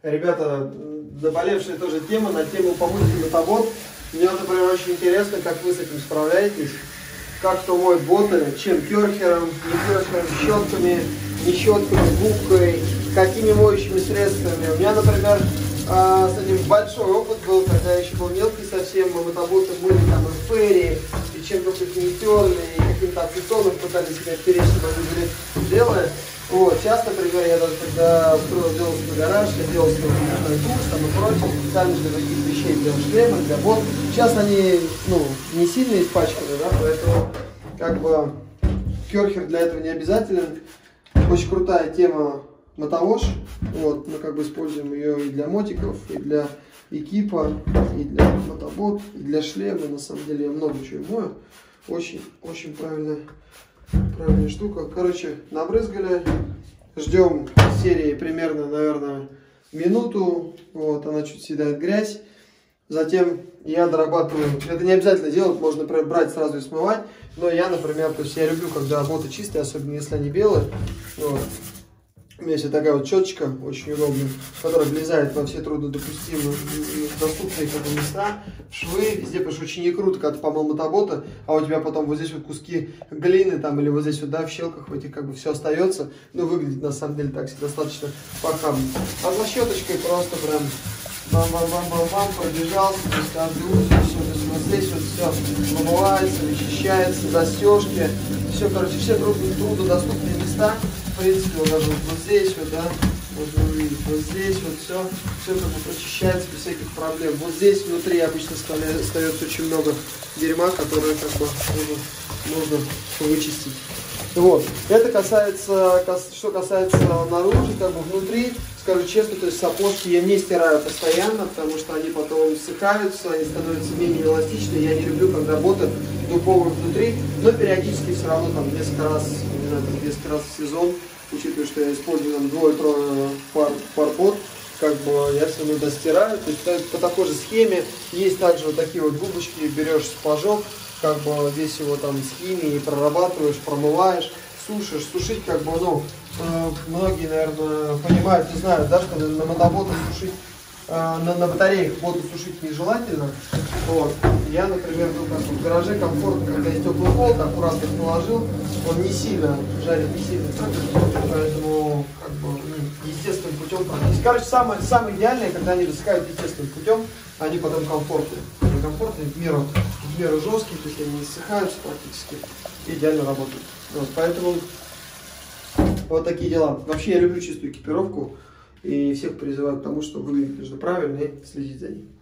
Ребята, наболевшая тоже тема на тему помойки мотобот. Мне, например, очень интересно, как вы с этим справляетесь. Как кто моет боты, чем керхером, не керхером, щетками, не щетками, губкой, какими моющими средствами. У меня, например, с этим большой опыт был, когда я еще был мелкий совсем, мы мотоботы мыли там и ферри, и чем только их не терли, и каким-то ацетоном пытались себя вперечь, чтобы они были белые. Вот, сейчас, например, я даже когда делал свой гараж, я делал свой курс там и прочее, специально для таких вещей, для шлема, для бот. Сейчас они, не сильно испачканы, да, поэтому, как бы, керхер для этого не обязателен. Очень крутая тема мотовош. Вот, мы как бы используем ее и для мотиков, и для экипа, и для мотобот, и для шлема. На самом деле я много чего мою. Очень правильная штука. Короче, набрызгали. Ждем серии примерно, наверное, минуту. Вот, она чуть съедает грязь. Затем я дорабатываю. Это не обязательно делать, можно, например, брать сразу и смывать. Но я, например, то есть я люблю, когда боты чистые, особенно если они белые. Вот. У меня есть вот такая вот щеточка, очень удобная, которая влезает во все труднодопустимые, доступные как бы места, в швы, везде, потому что очень не круто, когда ты помыл мотобота, а у тебя потом вот здесь вот куски глины там, или вот здесь вот, да, в щелках в этих как бы все остается, выглядит на самом деле так достаточно похабно. А за щеточкой просто прям бам-бам-бам-бам-бам, пробежался, то есть каждый узел, все, то есть вот здесь вот все вымывается, вычищается, застежки, все, короче, все труднодоступные места. В принципе, вот даже вот здесь вот, да, можно увидеть, вот здесь вот все как бы прочищается без всяких проблем. Вот здесь внутри обычно остается очень много дерьма, которое как бы нужно вычистить. Вот. Это касается, что касается наружу, как бы внутри, скажу честно, то есть сапожки я не стираю постоянно, потому что они потом ссыхаются, они становятся менее эластичны. Я не люблю, когда боты дубовые внутри, но периодически все равно там несколько раз в сезон, учитывая, что я использую там 2-3 пар бот, как бы я все равно достираю. То есть по такой же схеме есть также вот такие вот губочки, берешь сапожок, как бы весь его там с химией прорабатываешь, промываешь, сушишь. Сушить как бы, многие, наверное, понимают, не знают, да, что на мотоботах сушить, на батареях боты сушить нежелательно. Вот. Я, например, в гараже комфортно, когда есть теплый холод, аккуратно их положил, он не сильно жарит, не сильно трогает, поэтому как бы естественным путем практически. Короче, самое идеальное, когда они высыхают естественным путем, они потом комфортные. Они комфортные, в меру жесткие, то есть они не ссыхаются практически, идеально работают. Вот, поэтому вот такие дела. Вообще я люблю чистую экипировку и всех призываю к тому, что выглядеть нужно правильно и следить за ней.